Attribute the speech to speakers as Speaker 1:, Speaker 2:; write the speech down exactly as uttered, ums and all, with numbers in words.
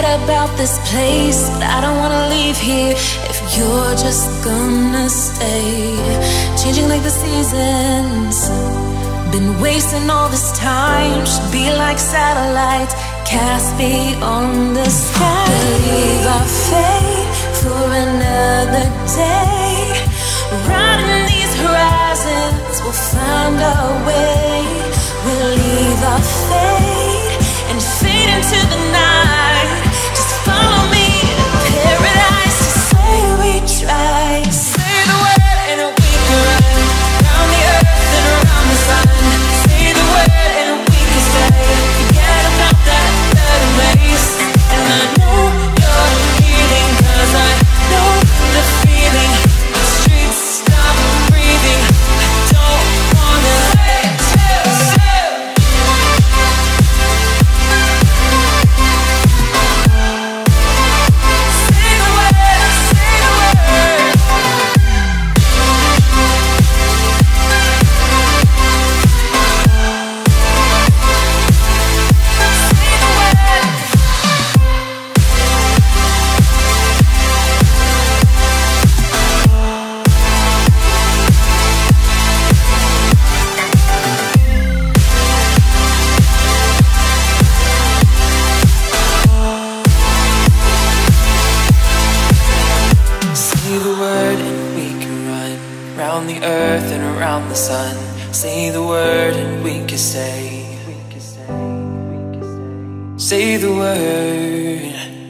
Speaker 1: forget about this place, but I don't wanna leave here if you're just gonna stay. Changing like the seasons, been wasting all this time. Should be like satellites cast beyond the sky. We'll leave our fate for another day. Riding these horizons, we'll find our way. We'll leave our fate and fade into the night. Just follow me to paradise. To say we tried. Say the word and we can run around the earth and around the sun. Say the word and we can stay. Forget about that third place. And I know you're healing, cause I know the feeling. The streets stop breathing. I don't wanna say, say, say. Around the earth and around the sun. Say the word and we can stay. Say the word.